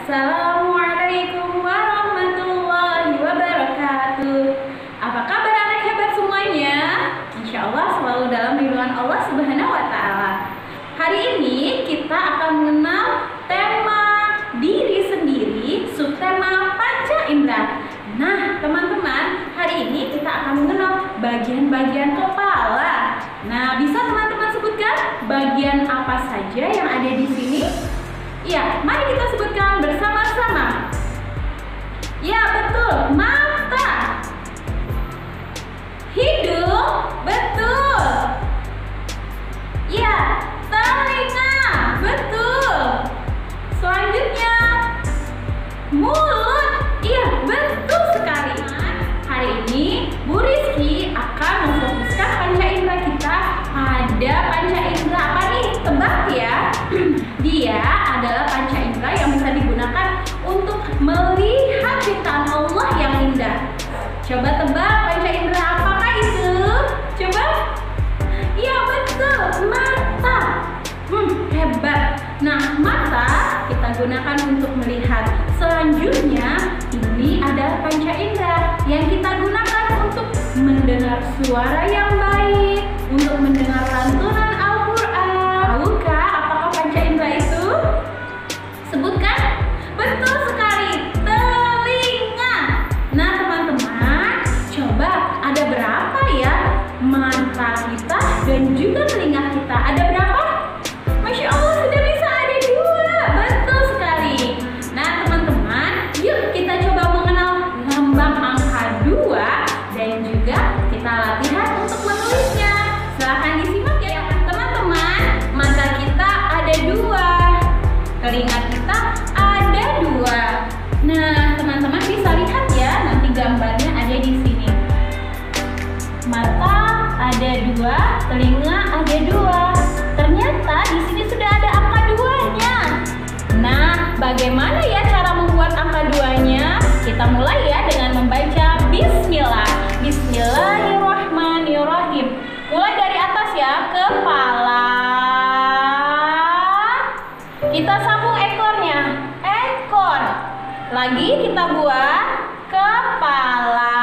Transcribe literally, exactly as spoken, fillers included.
Assalamualaikum warahmatullahi wabarakatuh. Apa kabar anak hebat semuanya? Insya Allah selalu dalam lindungan Allah Subhanahu wa Ta'ala. Hari ini kita akan mengenal tema diri sendiri, subtema panca indera. Nah, teman-teman, hari ini kita akan mengenal bagian-bagian kepala. Nah, bisa teman-teman sebutkan bagian apa saja yang ada di sini? Ya, mari kita sebutkan bersama-sama. Ya, betul, mata. Hidung, betul. Ya, telinga, betul. Selanjutnya, mulut. Iya, betul sekali. Hari ini Bu Rizky akan memfokuskan panca indera kita pada panca indera apa nih? Tebak ya. Dia adalah panca indera yang bisa digunakan untuk melihat ciptaan Allah yang indah. Coba tebak panca indera apakah itu? Coba. Iya, betul, mata. Hmm, hebat. Nah, mata kita gunakan untuk melihat. Selanjutnya, ini adalah panca indera yang kita gunakan untuk mendengar suara yang baik, untuk mendengar lantunan Al-Quran. Tahukah apakah panca indera itu? Sebutkan. Betul sekali, telinga. Nah, teman-teman, coba ada berapa ya mata kita dan juga telinga kita? Ada berapa? Masya Allah, sudah bisa ada dua. Betul sekali. Nah, teman-teman, yuk kita coba mengenal lambang angka dua dan juga kita latihan untuk menulisnya. Silahkan disimak ya teman-teman. Mata kita ada dua, telinga kita ada dua. Nah, teman-teman bisa lihat ya, nanti gambarnya ada di sini. Mata ada dua, telinga ada dua. Ternyata di sini sudah ada angka duanya. Nah, bagaimana ya cara membuat angka duanya? Kita mulai ya dengan membaca Bismillah. Bismillahirrahmanirrahim. Mulai dari atas ya, kepala. Kita sambung ekornya, ekor. Lagi kita buat kepala.